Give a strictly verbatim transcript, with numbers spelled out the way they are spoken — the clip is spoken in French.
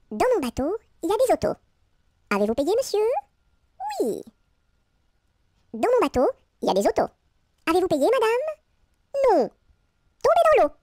Dans mon bateau, il y a des autos. Avez-vous payé, monsieur? Oui. Dans mon bateau, il y a des autos. Avez-vous payé, madame? Non. Tombez dans l'eau.